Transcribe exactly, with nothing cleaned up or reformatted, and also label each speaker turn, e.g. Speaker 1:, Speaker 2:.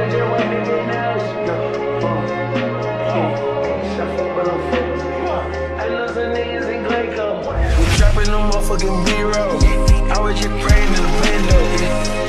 Speaker 1: Dropping the motherfucking B-roll. I was just praying in the window.